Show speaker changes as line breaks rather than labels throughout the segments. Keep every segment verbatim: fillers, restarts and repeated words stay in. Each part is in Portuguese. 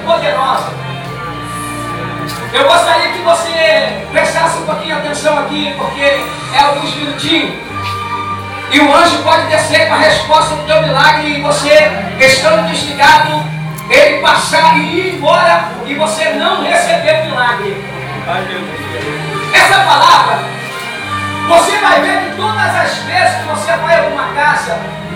poderosa. Eu gostaria que você prestasse um pouquinho de atenção aqui, porque é alguns minutinhos. E o anjo pode descer com a resposta do teu milagre e você, estando desligado, ele passar e ir embora e você não receber o milagre. Essa palavra, você vai ver que todas as vezes que você vai a uma casa,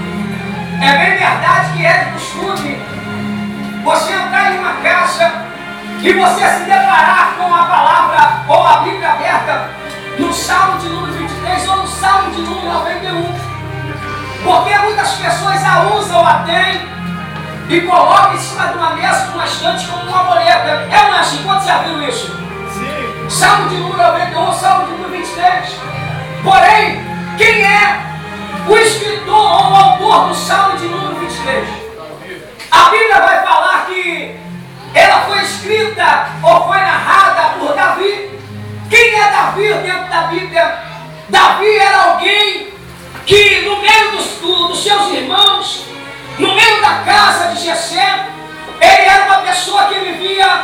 é bem verdade que é de costume você entrar em uma casa e você se deparar com a palavra ou a Bíblia aberta no Salmo de número vinte e três ou no Salmo de número noventa e um. Porque muitas pessoas a usam, a têm e colocam em cima de uma mesa, de uma estante, como uma boleta. É um assim, quantos já viram isso? Sim. Salmo de número noventa e um, Salmo de número vinte e três. Porém, quem é o escritor ou o autor do Salmo de número vinte e três? A Bíblia vai falar que ela foi escrita ou foi narrada por Davi. Quem é Davi dentro da Bíblia? Davi era alguém que no meio dos, do, dos seus irmãos, no meio da casa de Jessé, ele era uma pessoa que vivia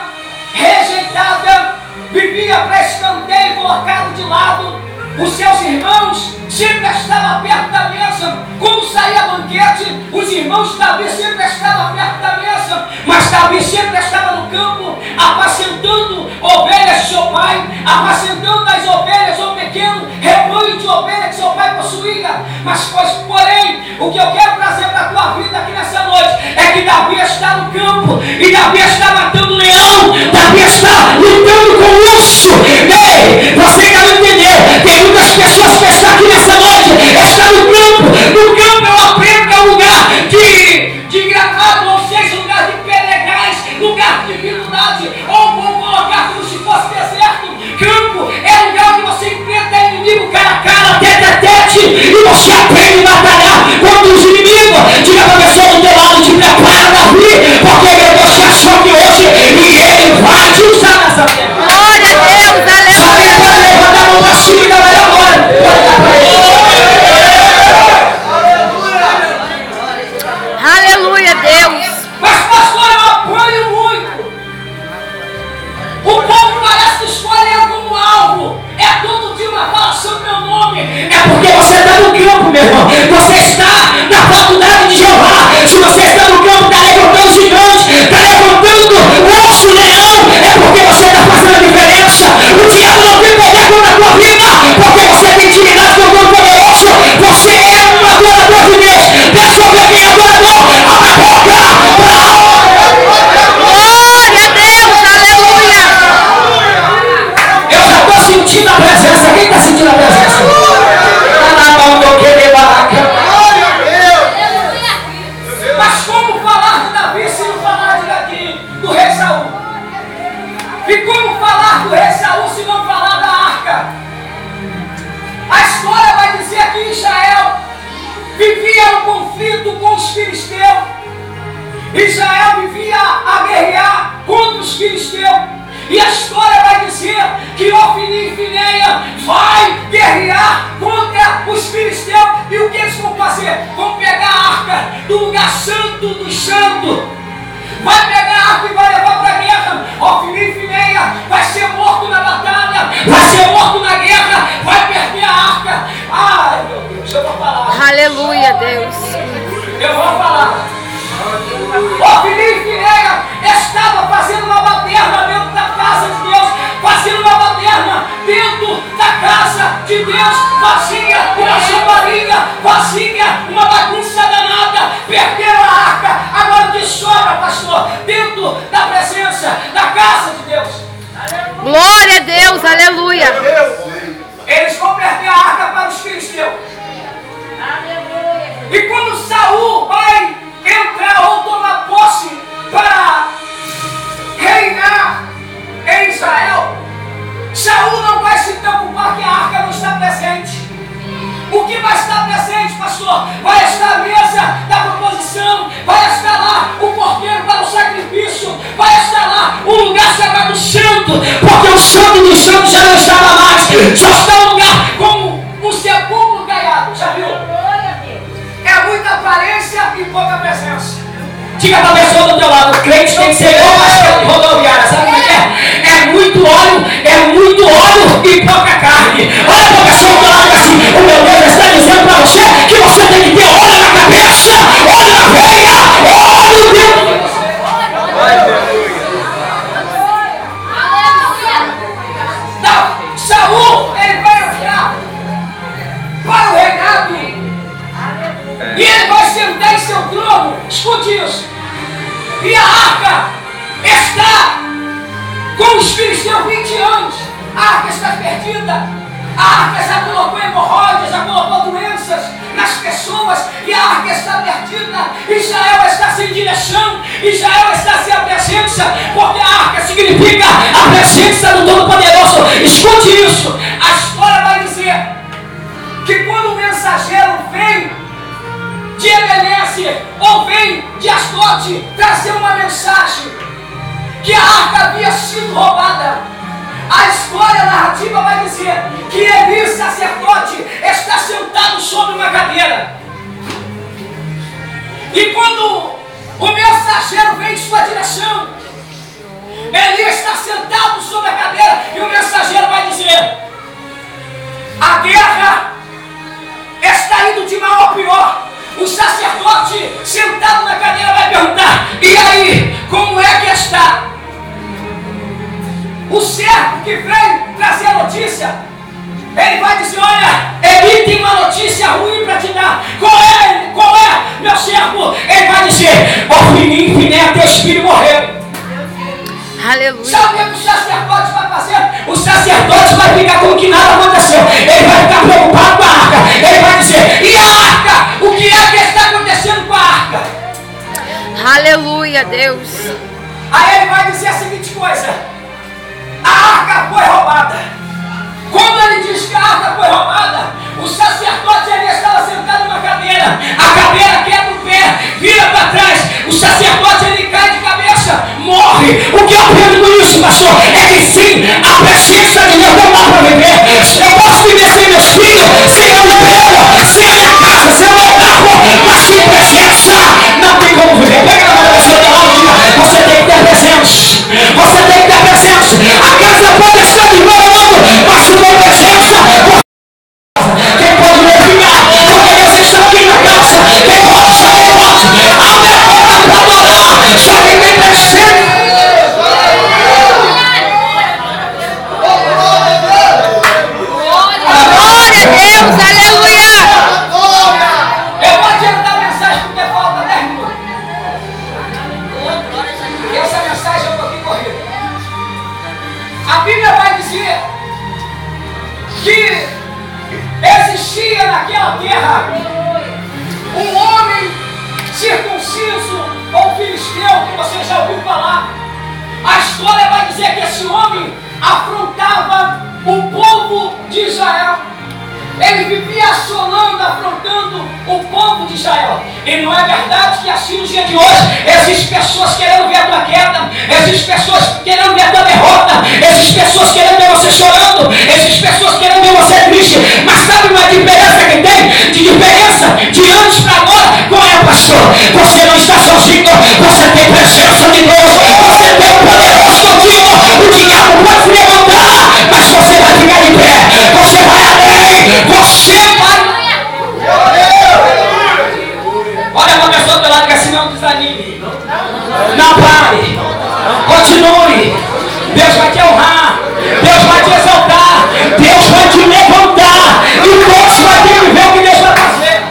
rejeitada, vivia para escanteio, colocado de lado. Os seus irmãos sempre estavam perto da mesa. Quando saía banquete, os irmãos de Davi sempre estavam perto da mesa. Mas Davi sempre estava no campo, apacentando ovelhas de seu pai, apacentando as ovelhas, ou pequeno rebanho de ovelhas que seu pai possuía. Mas, pois, porém, o que eu quero trazer para a tua vida aqui nessa noite é que Davi está no campo, e Davi está matando leão, Davi está lutando com o urso. Ei, você ainda não entendeu? Tem muitas pessoas que estão aqui nessa noite, está no campo. No campo eu aprendo que é um lugar de, de gramado, ou seja, lugar de pedregais, lugar de dificuldade, ou vou colocar como se fosse deserto. Campo é lugar que você enfrenta inimigo cara a cara, tete a tete, e você aprende a batalhar contra os inimigos. Diga para a pessoa do teu lado, te prepara, Davi, porque meu Deus te achou que hoje e ele vai te usar nessa terra.
Glória a Deus, aleluia.
Para levantar a mão na cima e trabalhar agora.
Aleluia, Deus.
Mas, pastor, eu apanho muito. O povo parece que escolheu como alvo. É todo dia uma fala sobre meu nome. É porque você está no campo, meu irmão. Você está na faculdade de Jeová. Se você está no campo, está levantando gigantes, está levantando o urso, o leão, é porque você está fazendo a diferença. O diabo não tem poder contra a tua vida, porque você tem intimidade com o Todo-Poderoso. Você é um adorador de Deus. Deixa eu ver quem é adorador. Abre a boca.
Glória a Deus, aleluia.
Eu já estou sentindo a presença. Quem está sentindo a presença? Mas como falar de Davi se não falar de daqui, do rei Saul? E como falar do rei Saul se não falar da arca? A história vai dizer que Israel vivia um conflito com os filisteus. Israel vivia a guerrear contra os filisteus. E a história vai dizer que Ofni e Fineia vai guerrear contra os filisteus. E o que eles vão fazer? Vão pegar a arca do lugar santo dos santos. Vai pegar a arca e vai levar para a guerra. Ofni e Fineia vai ser morto na batalha, vai ser morto na guerra, vai perder a arca. Ai, meu Deus, eu vou falar.
Aleluia, Deus.
Eu vou falar. Ofni e Fineia estava fazendo uma baderna dentro da casa de Deus, fazendo uma baderna dentro da casa de Deus, vazia, uma chamarinha, vazia, uma bagunça danada, perderam a arca. Agora o que sobra, pastor, dentro da presença da casa de Deus?
Glória a Deus, aleluia.
Eles vão perder a arca para os filisteus. E quando Saul vai entrar ou tomar posse para reinar em Israel, Saul não vai se preocupar que a arca não está presente. O que vai estar presente, pastor? Vai estar a mesa da proposição, vai estar lá o cordeiro para o sacrifício, vai estar lá o lugar sagrado santo, porque o santo dos santos já não estava mais, só está um lugar como o sepulcro caiado, já viu? É muita aparência e pouca presença. Diga para a pessoa do teu lado, o crente tem que ser igual a E a arca está com os filisteus vinte anos. A arca está perdida. A arca já colocou hemorroidas, já colocou doenças nas pessoas. E a arca está perdida. Israel está sem direção. Israel está sem a presença. Porque a arca significa a presença do Todo-Poderoso. Escute isso. A história vai dizer que quando o mensageiro vem de Ebenezer ou vem de Asdote trazer uma mensagem que a arca havia sido roubada, a história narrativa vai dizer que Eli, sacerdote, está sentado sobre uma cadeira. E quando o mensageiro vem de sua direção, Eli está sentado sobre a cadeira e o mensageiro vai dizer: a guerra está indo de mal a pior. O sacerdote sentado na cadeira vai perguntar: e aí, como é que está? O servo que vem trazer a notícia, ele vai dizer: olha, Eli tem uma notícia ruim para te dar. Qual é, qual é, meu servo? Ele vai dizer: ó filhinho, Finé, teu filho morreu.
Aleluia.
Sabe o que o sacerdote vai fazer? O sacerdote vai ficar como que nada aconteceu. Ele vai ficar preocupado com a arca. Ele vai dizer: e a arca? O que é que está acontecendo com a arca?
Aleluia, Deus.
Aí ele vai dizer a seguinte coisa: a arca foi roubada. Quando ele diz que a arca foi roubada, o sacerdote ele estava sentado numa cadeira. A cadeira quebra o pé, vira para trás. O sacerdote ele cai de cabeça, morre. O que eu aprendo com isso, pastor? É que sim, a presença de Deus não dá para viver. Eu posso viver sem meus filhos, sem meu emprego, sem a minha casa, sem o meu carro, mas sem presença não tem como viver. Pega na mão da pessoa e você tem que ter presença. Você tem que ter presença. A casa pode estar de novo, mas se for presença, quem pode me ficar? Porque Deus está aqui na casa. Quem pode sair pode. Abre a porta para adorar. Só quem tem presença.
Glória a Deus, aleluia.
Eu vou adiantar a mensagem porque falta dez minutos. E essa mensagem é um pouquinho corrida. A Bíblia vai dizer que existia naquela terra um homem circunciso ou filisteu, que você já ouviu falar. A história vai dizer que esse homem afrontava o povo de Israel. Ele vivia assolando, afrontando o povo de Israel. E não é verdade que assim no dia de hoje existem pessoas querendo ver a tua queda, existem pessoas querendo ver a tua derrota, existem pessoas querendo ver você chorando, existem pessoas querendo ver você triste. Mas sabe uma diferença que tem? De diferença de antes para agora? Qual é, pastor? Você não está sozinho, você tem presença de Deus, você tem o poderoso contigo. O diabo pode se levantar, mas você vai ficar de pé, você vai além, você vai. Olha uma pessoa do lado que assim não desanime. Não pare. Continue. Deus vai te honrar. Deus vai te exaltar. Deus vai te levantar. E todos vão ter que ver o que Deus vai fazer.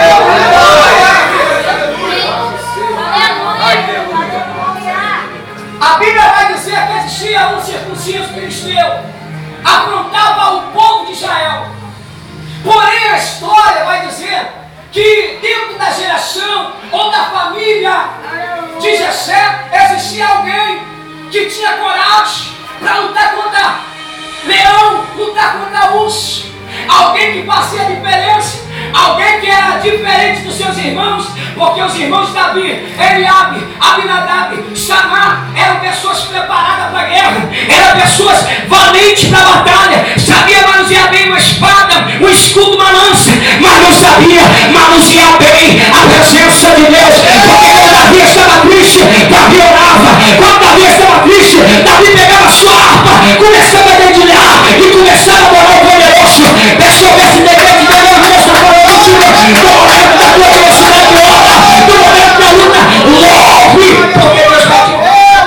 A Bíblia vai dizer que existia um circunciso filisteu. Afrontava o povo de Israel. Porém a história vai dizer que dentro da geração ou da família de Jessé existia alguém que tinha coragem para lutar contra leão, lutar contra urso. Alguém que fazia diferença, alguém que era diferente dos seus irmãos, porque os irmãos de Davi, Eliabe, Abinadab, Samar, eram pessoas preparadas para a guerra, eram pessoas valentes para a batalha, sabia manusear bem uma espada, um escudo, uma lança, mas não sabia manusear bem a presença de Deus, porque quando Davi estava triste, Davi orava, quando Davi estava triste, Davi pegava a sua harpa, começava a dedilhar e começava a adorar o poderoso. Deixa eu ver se tem gente de Deus nessa noite. No momento da tua velocidade, ora. No momento da luta, louve. Porque Deus vai te ver.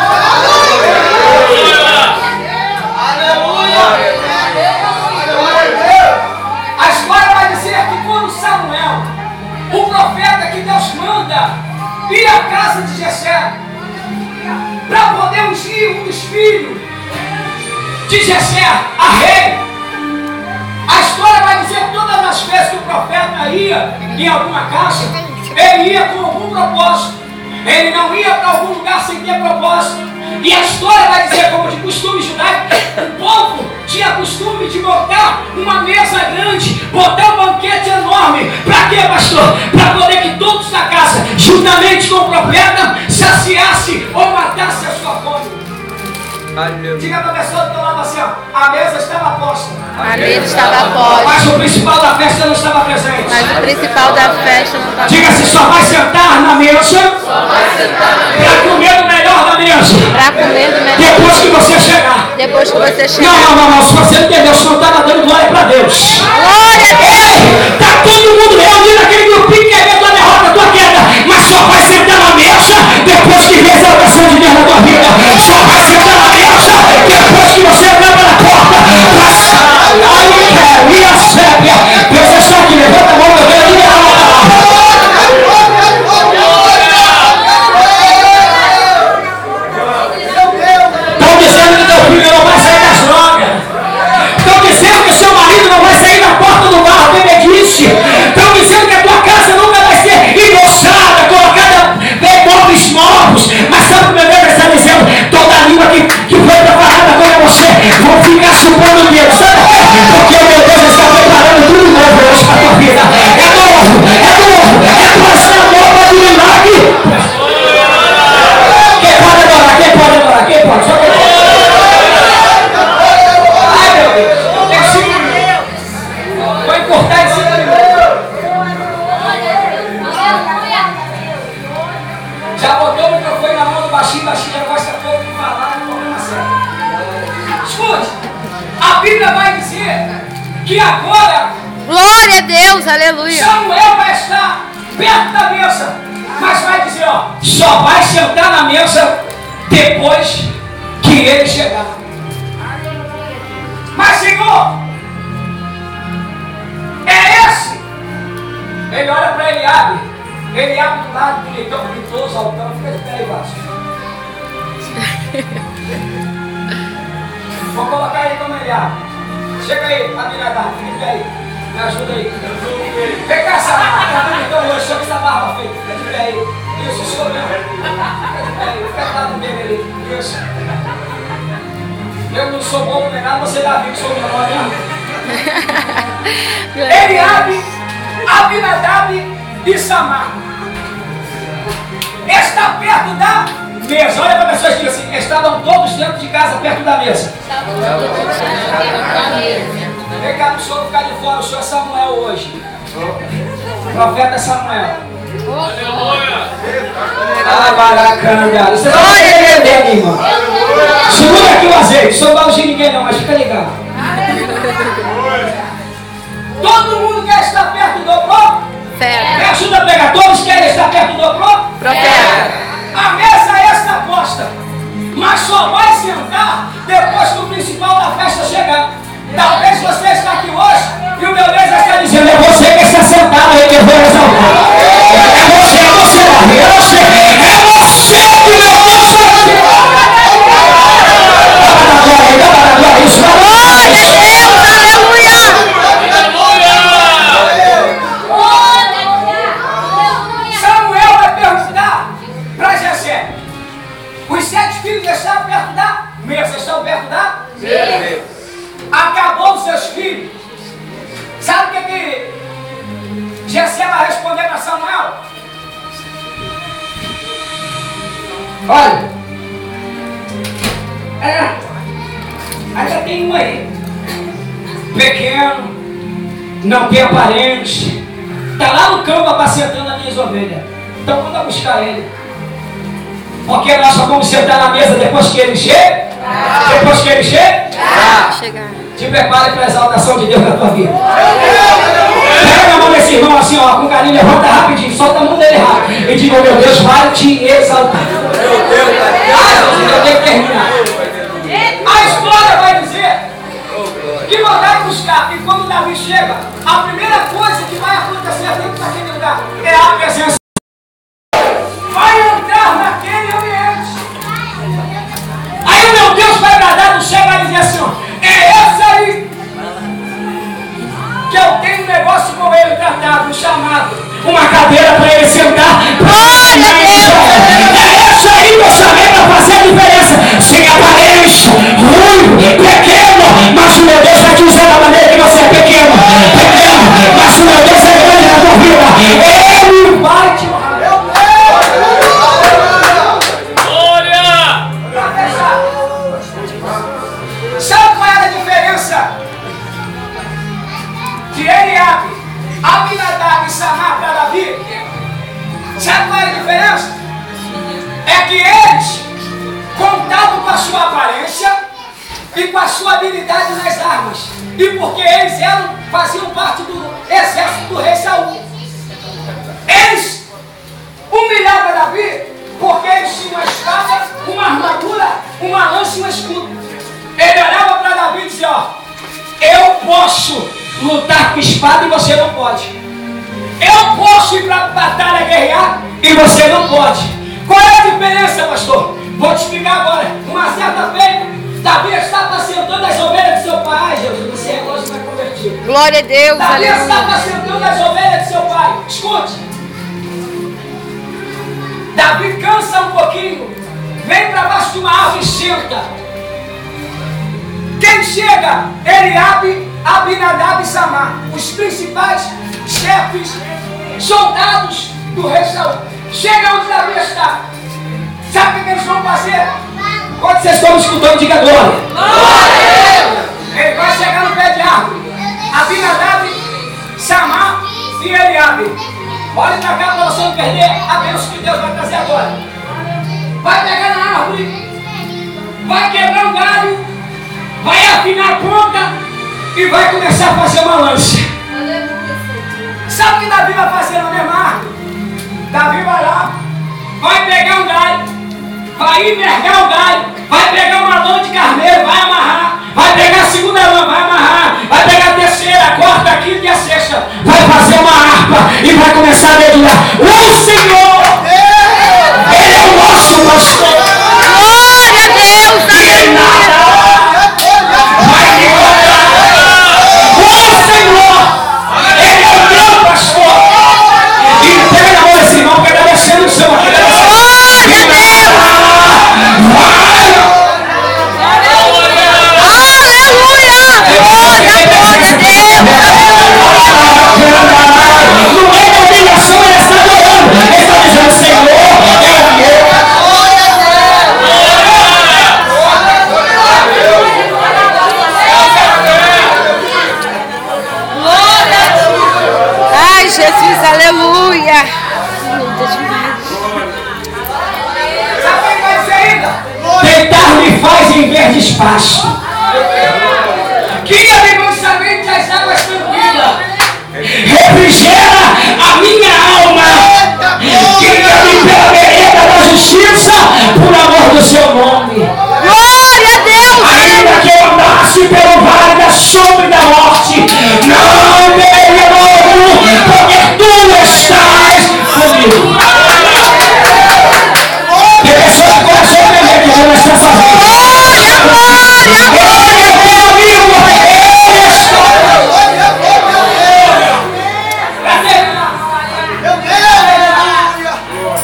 Aleluia. A história vai dizer que quando Samuel, o profeta que Deus manda, ir à casa de Jessé, para poder ungir um dos filhos de Jessé a rei. A história vai dizer que todas as vezes que o profeta ia em alguma casa, ele ia com algum propósito. Ele não ia para algum lugar sem ter propósito. E a história vai dizer, como de costume judaico, o povo tinha costume de botar uma mesa grande, botar um banquete enorme. Para quê, pastor? Para poder que todos da casa, juntamente com o profeta, saciasse ou matasse a sua fome. Aleluia. Diga para a pessoa do teu lado assim, ó, a mesa estava posta.
A mesa estava posta.
Mas o principal da festa não estava presente.
Mas o principal da festa não estava presente.
Diga-se, só vai sentar na mesa para comer do melhor da mesa.
Para comer do melhor.
Depois que você chegar.
Depois que você chegar.
Não, não, não, não. Se você não entendeu, você não estava dando glória para Deus.
Glória a Deus.
Está todo mundo reunido naquele grupinho que é a tua derrota, a tua queda. Mas só vai sentar na mesa depois que vê a salvação de Deus na tua vida. Só vai sentar na mesa depois que você entrar pela porta. Aí, e a sépia. Deus está aqui, levanta a mão, meu Deus. Estão dizendo que teu filho não vai sair das drogas. Estão dizendo que seu marido não vai sair da porta do bar, bebedice. Estão dizendo que a tua casa nunca vai ser endossada, colocada em móveis novos. Mas sabe o que meu Deus está dizendo? Toda a língua que, que foi preparada para você vão ficar chupando o dedo, sabe? Porque o meu Deus está preparando tudo novo hoje para a tua vida. É novo, é novo, é coisa nova do milagre. Quem pode adorar? Quem pode adorar? Quem pode? Só quem pode. Ai, meu Deus. Tem cinco minutos. Vou encurtar em cinco minutos. Já botou o microfone na mão do baixinho, baixinho já gosta pouco de falar, não problema sério. Escute, a Bíblia vai dizer que agora
Glória a Deus, aleluia.
Samuel vai estar perto da mesa, mas vai dizer, ó, só vai sentar na mesa depois que ele chegar. Mas Senhor, é esse. Ele olha para Eliabe, Eliabe do lado, bonitão, bonitoso, altão, fica de pé aí, Vasco. Vou colocar ele como Eliabe. Chega aí, Abinadab, fica de pé aí. Me ajuda aí. Vem cá, essa barba, tá bonitão hoje, chama essa barba feita. Fica de pé aí. Isso, isso mesmo. Fica de pé aí, fica do lado dele ali. Isso. Eu não sou bom nem nada, você Davi que sou meu nome. Eliabe, Abinadab e Samar. Está perto da mesa. Olha para a pessoa e diz assim: estavam todos dentro de casa, perto da mesa. Vem cá, para o senhor ficar de fora. O senhor é Samuel hoje. Profeta Samuel. Ah, baracanga. Você vai entender, minha irmã. Segura aqui o azeite. Não vai ungir ninguém não, mas fica ligado. Todo mundo quer estar perto do próprio. Me ajuda a pegar. Todos querem estar perto do próprio.
Profeta.
A mesa está posta, mas só vai sentar depois que o principal da festa chegar. Talvez você está aqui hoje e o meu Deus está dizendo: é você que está sentado aí que eu vou exaltar. É você, é você, é você, é você que meu Deus está dizendo.
Glória a Deus, aleluia.
Samuel vai perguntar para Jessé: os sete filhos estavam perto da mesa, estão perto da mesa. Acabou os seus filhos. Sabe o que, que Jessé vai responder para Samuel? Olha, é, ainda tem um aí, pequeno, não tem aparente, está lá no campo apacentando as minhas ovelhas. Então manda buscar ele. Porque nós só vamos sentar na mesa depois que ele chega. Depois que ele chega.
Chegar.
Te prepare para a exaltação de Deus na tua vida. Pega a mão desse irmão assim, ó, com carinho, levanta rapidinho, solta a mão dele rápido. E diga: meu Deus, vai te exaltar. Ah, eu tenho que terminar. A história vai dizer que mandaram buscar. E quando Davi chega, a primeira coisa que vai acontecer dentro daquele lugar é a presença. Vai entrar naquele ambiente. Eliabe e Samar para Davi. Sabe qual é a diferença? É que eles contavam com a sua aparência e com a sua habilidade nas armas. E porque eles eram, faziam parte do exército do rei Saul. Eles humilhavam Davi porque eles tinham uma espada, uma armadura, uma lança e um escudo. Ele olhava para Davi e dizia, ó, eu posso lutar com espada e você não pode. Eu posso ir para a batalha guerrear e você não pode. Qual é a diferença, pastor? Vou te explicar agora. Uma certa feita, Davi está apacentando as ovelhas de seu pai. Ai, Jesus, você é agora vai convertir.
Glória a Deus.
Davi
Aleluia.
está apacentando as ovelhas de seu pai. Escute. Davi cansa um pouquinho. Vem para baixo de uma árvore e senta. Quem chega? Eliabe, Abinadab e Samar. Os principais chefes, soldados do rei Saul. Chega onde Davi está. Sabe o que eles vão fazer? Quando vocês estão escutando, diga glória. Glória! Ele vai chegar no pé de árvore. Abinadab, Samar e Eliabe. Olhe para cá para você não perder a bênção que Deus vai trazer agora. Vai pegar na árvore, vai quebrar o galho, vai afinar a ponta e vai começar a fazer uma lança. Sabe o que Davi vai fazer na mesma árvore? Davi vai lá, vai pegar um galho, vai envergar o galho, vai pegar uma lã de carneiro, vai amarrar, vai pegar a segunda lã, vai amarrar, vai pegar a terceira, a quarta, a quinta e a sexta, vai fazer uma harpa e vai começar a dedilhar. O Senhor, Ele é o nosso pastor.
Glória a Deus.
E nada vai me faltar. O Senhor, Ele é o meu pastor. E pega na mão desse irmão, pega descendo no chão aqui.
Jesus, aleluia.
Sabe o que vai dizer ainda? Deitar me faz em verdes pastos. Guia-me mansamente as águas tranquilas. Refrigera a minha alma. Guia-me pela vereda da justiça, por amor do seu nome.
Glória a Deus.
Ainda que eu andasse pelo vale da sombra e da morte, não teria medo, porque tu estás comigo. Tem pessoas que começam a beber que vão estar fazendo. Glória, glória, glória. Ele é teu amigo, ele está. Pra terminar. Meu Deus.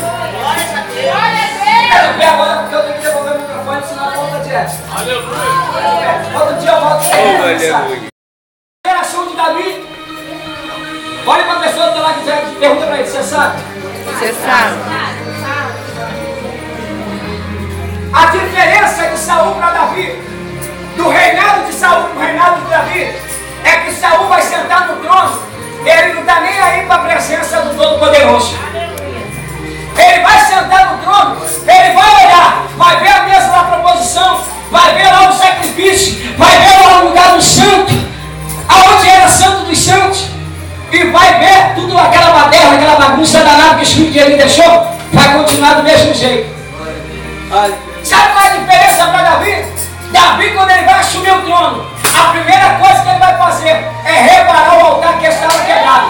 Quero ver agora porque eu tenho que devolver o microfone, senão a volta direto. Aleluia. Outro dia eu volto. Aleluia. Geração de Davi. Olha para a pessoa que está lá que pergunta para ele, você sabe?
Você sabe.
A diferença de Saul para Davi, do reinado de Saul para o reinado de Davi, é que Saul vai sentar no trono, ele não está nem aí para a presença do Todo-Poderoso. Ele vai sentar no trono, ele vai olhar, vai ver a mesa da proposição, vai ver lá o sacrifício, vai ver lá o lugar do santo, aonde era santo dos santos, e vai ver tudo aquela baderna, aquela bagunça danada que o Espírito de Eli deixou, vai continuar do mesmo jeito. Sabe qual é a diferença para Davi? Davi, quando ele vai assumir o trono, a primeira coisa que ele vai fazer é reparar o altar que estava quebrado.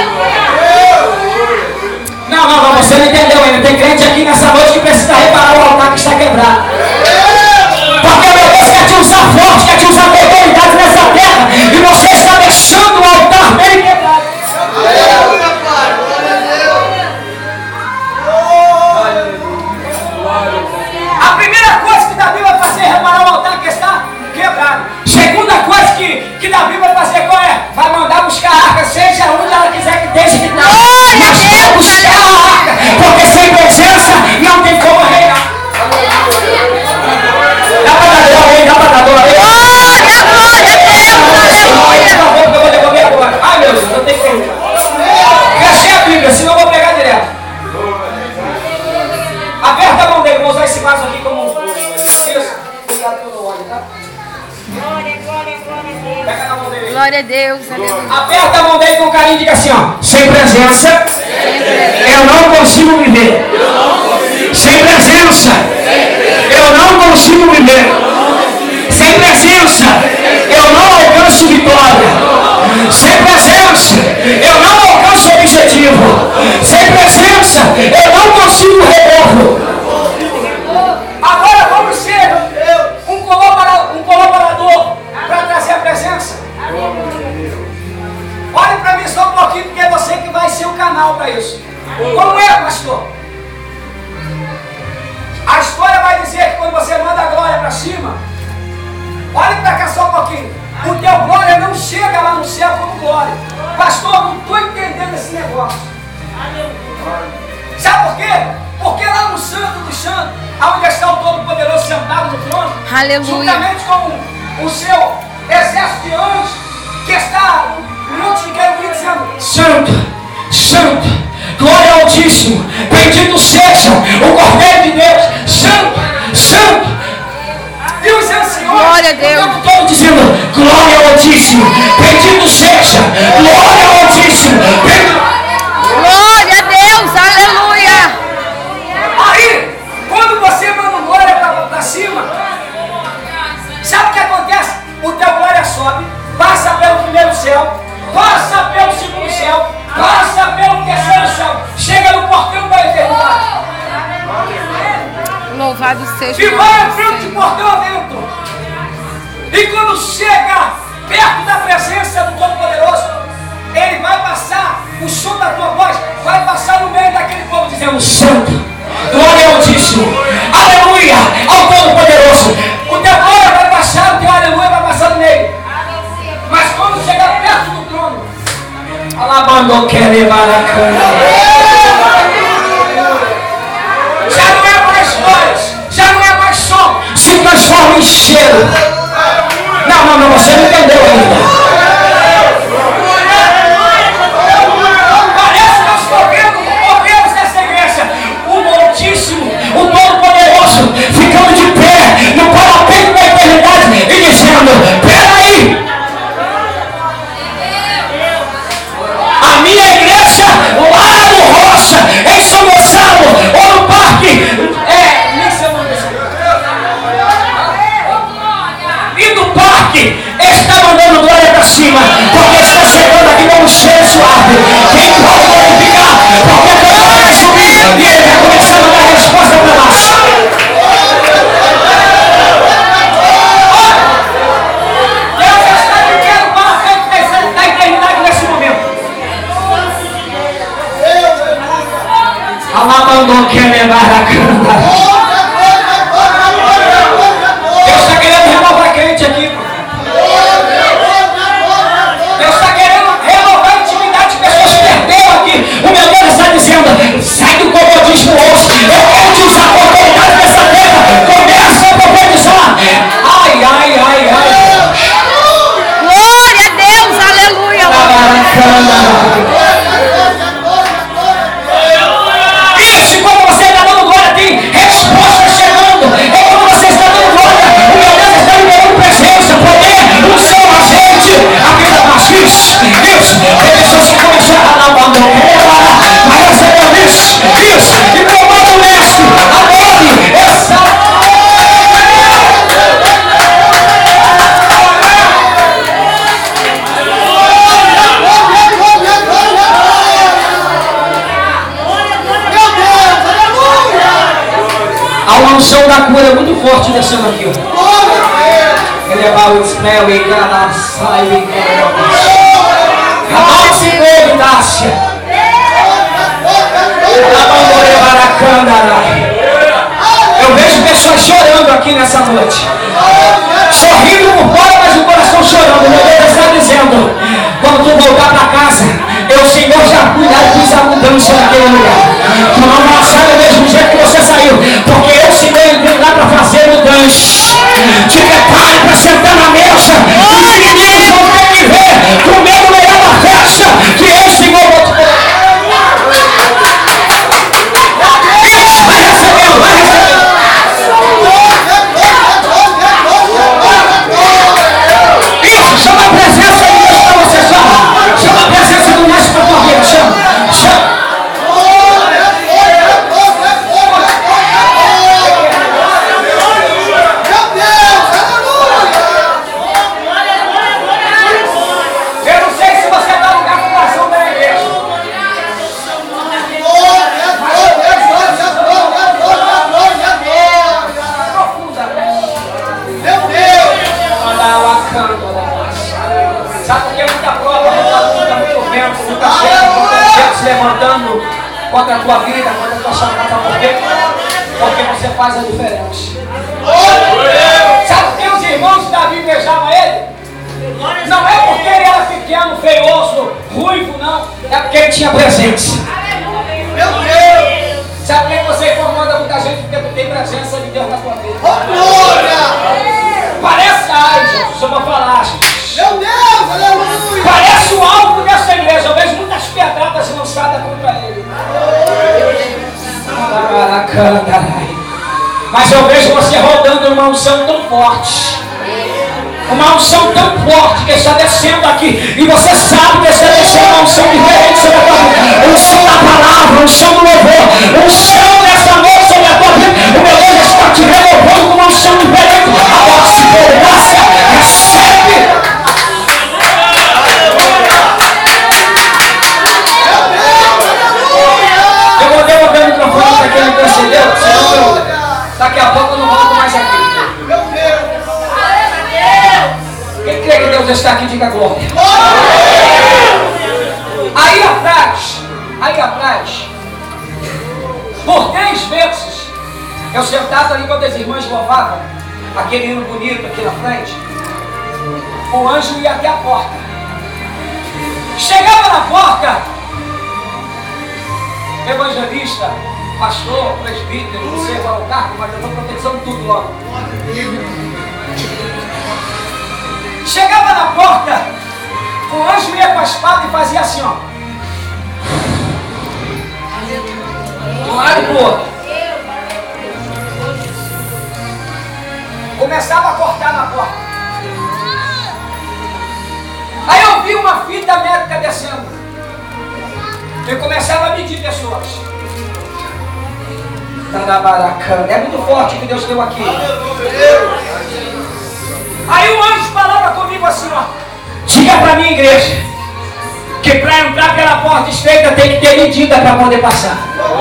Não, não, não, você não entendeu ainda. Tem crente aqui nessa noite que precisa reparar o altar que está quebrado. Porque meu Deus quer te usar forte, quer te usar com autoridade nessa terra, e você está deixando o altar dele quebrado. A primeira coisa que Davi vai fazer é reparar o altar que está quebrado. Segunda coisa que, que Davi vai fazer qual é? Vai mandar buscar a arca, seja onde ela quiser que deixe que tá. Mas vai buscar a arca, porque sem presença não tem como reinar.
Glória a Deus. Aleluia.
Aperta a mão dele com carinho e diga assim, ó. Sem presença, eu não consigo viver. Sem presença, eu não consigo viver. Sem presença, eu não alcanço vitória. Sem presença, eu não alcanço objetivo. Sem presença, eu não consigo renovo. Agora vamos ser um colaborador, um colaborador para trazer a presença. Olhe para mim só um pouquinho, porque é você que vai ser o canal para isso. Como é, pastor? A história vai dizer que quando você manda a glória para cima, olhe para cá só um pouquinho. O teu glória não chega lá no céu como glória. Pastor, não estou entendendo esse negócio. Sabe por quê? Porque lá no Santo dos Santos, onde está o Todo-Poderoso sentado no trono,
Aleluia.
juntamente com o seu exército de anjos, que está no monte de querubim dizendo: Santo, Santo, glória ao Altíssimo, bendito seja o Cordeiro de Deus, Santo, Santo. E os anciões,
glória a Deus,
o tempo todo dizendo: glória ao Altíssimo, bendito seja, glória ao Altíssimo, bendito.
Glória a Deus, aleluia.
Aí, quando você manda um glória para cima, sabe o que acontece? O teu glória sobe, passa pelo primeiro céu, passa pelo segundo céu, passa pelo terceiro céu, chega no portão da eternidade.
Louvado seja
E
o
vai
nome
à frente de portão adentro. E quando chega perto da presença do Todo-Poderoso, ele vai passar, o som da tua voz vai passar no meio daquele povo dizendo: Santo, glória ao Altíssimo, aleluia ao Todo-Poderoso. O teu glória vai passar, o teu aleluia vai passar no meio. Mas quando chegar perto do trono, alabando que levar a cana. Já não é mais voz, já não é mais som, se transforma em cheiro. Não, não, não, você não entendeu ainda. Parece que eu estou vendo o Deus dessa igreja, o Altíssimo, o Todo-Poderoso, ficando de pé no parapeito da eternidade e dizendo: peraí, a minha igreja lá no Rocha, em São Gonçalo, ou no parque, é, nem sei o nome desse. E no parque, está mandando glória para cima, porque está chegando aqui como um cheiro suave. Quem pode glorificar? Porque a glória vai subir e ele vai começar a dar resposta para nós. Deus está vivendo para a frente da eternidade nesse momento. Alabando que levar a cana. Deus está querendo renovar crente aqui. Deus está querendo renovar a intimidade que pessoas perderam aqui. O meu Deus está dizendo: sai do comodismo hoje. Eu quero te usar com autoridade dessa terra. Começa a profetizar. Ai, ai, ai, ai.
Glória a Deus, aleluia.
Isso, quando você está dando glória, tem resposta chegando. É quando você está dando glória, o meu Deus está liberando presença, poder, o seu agente. Aqui da Macis, isso, deixa você começar a dar uma boqueira, vai receber isso, isso, e comando o mestre, adore, essa. A unção da cura é muito forte descendo aqui. Ele é mau espelho e cada sai e cada se convidasse. Eu vejo pessoas chorando aqui nessa noite. Sorrindo por fora, mas o coração chorando. Meu Deus está dizendo: quando tu voltar para casa, eu, Senhor, já cuidado, fiz a mudança naquele lugar. Tu não vai sair do mesmo jeito que você saiu, porque eu, Senhor, entrei lá para fazer mudança. Te prepare para sentar na mesa. Os inimigos vão ter que ver comendo melhor da festa que eu, Senhor, vou te dar. Vai recebendo, vai recebendo. Isso, chama a presença de Deus. faz a diferença. Sabe por que os irmãos de Davi invejavam ele? Não é porque ele era pequeno, feioso, ruivo, não. É porque ele tinha presença. Meu Deus! Sabe por que você incomoda muita gente? Porque tu tem presença de Deus na tua vida. Parece, ai Jesus, eu vou falar, Jesus. Meu Deus, aleluia! Parece o alvo dessa igreja. Eu vejo muitas pedradas lançadas contra ele. Mas eu vejo você rodando numa unção tão forte. Uma unção tão forte que está descendo aqui. E você sabe que está descendo uma unção diferente sobre a tua vida. Unção da palavra, unção do louvor. Unção dessa noite sobre a tua vida. O meu Deus está te renovando com uma unção diferente. Agora se for graça, recebe. Eu vou devolver o microfone para quem não percebeu. Senão daqui a pouco eu não volto mais aqui. Quem crê que Deus está aqui, diga glória. Aí atrás, aí atrás, por três vezes, eu sentado ali quando as irmãs louvavam, aquele hino bonito aqui na frente, o anjo ia até a porta. Chegava na porta, evangelista, pastor, presbítero, não sei qual é o cargo, mas eu dou proteção de tudo logo. Chegava na porta, o anjo ia com a espada e fazia assim, ó. De um lado e pro outro. Começava a cortar na porta. Aí eu vi uma fita médica descendo. E começava a medir pessoas. É muito forte o que Deus deu aqui. Aí o anjo falava comigo assim, ó. Diga pra minha igreja que para entrar pela porta estreita tem que ter medida para poder passar.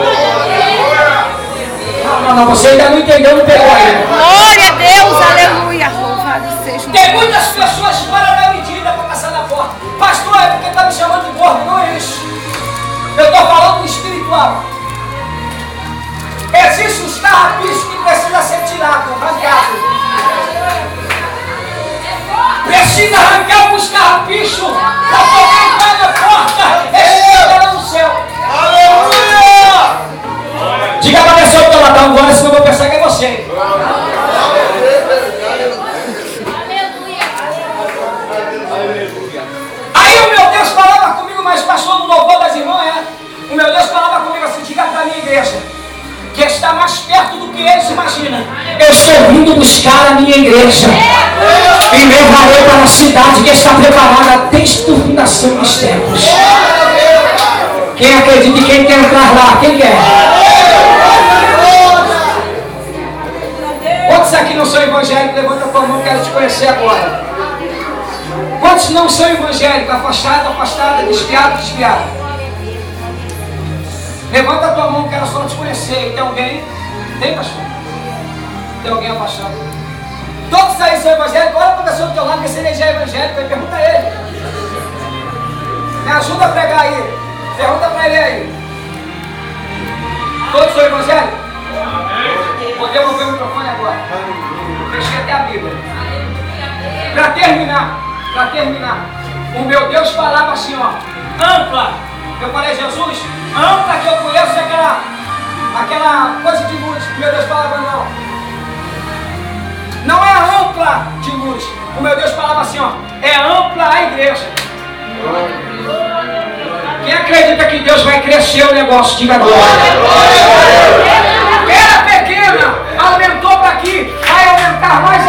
Não, não, não, você ainda não entendeu, não pegou aí.
Glória a Deus, aleluia. Louvado seja.
Tem muitas pessoas fora da medida para passar na porta. Pastor, é porque está me chamando de gordo, não é isso. Eu estou falando do espiritual. Existem os carrapichos que precisam ser tirados, arrancados. Precisa arrancar alguns carrapichos para poder entrar na porta. Espera no céu. Aleluia! Diga para a pessoa que está lá, dá um glória, senão eu vou pensar que é você. Aí o meu Deus falava comigo, mas pastor no louvor das irmãs, é? O meu Deus falava comigo assim, diga para a minha igreja que está mais perto do que eles imaginam. Eu estou vindo buscar a minha igreja e levarei para a cidade que está preparada desde o fundação dos tempos. Quem acredita e quem quer entrar lá? Quem quer? Quantos aqui não são evangélicos? Levanta a tua mão, quero te conhecer agora. Quantos não são evangélicos? Afastado, afastada, desviado, desviado. Levanta a tua mão, quero só te conhecer. Tem alguém? Tem, pastor? Tem alguém afastado? Todos aí são evangélicos. Olha para a pessoa do teu lado, que se ele já é evangélico, aí pergunta a ele. Me ajuda a pregar aí. Pergunta para ele aí. Todos são evangélicos? Vou devolver o microfone agora. Fechei até a Bíblia. Para terminar, para terminar, o meu Deus falava assim, ó, ampla. Eu falei, Jesus, ampla que eu conheço é aquela, aquela coisa de luz. O meu Deus falava, não. Não é ampla de luz. O meu Deus falava assim, ó, é ampla a igreja. Quem acredita que Deus vai crescer o negócio, diga glória. Era pequena, aumentou para aqui, vai aumentar mais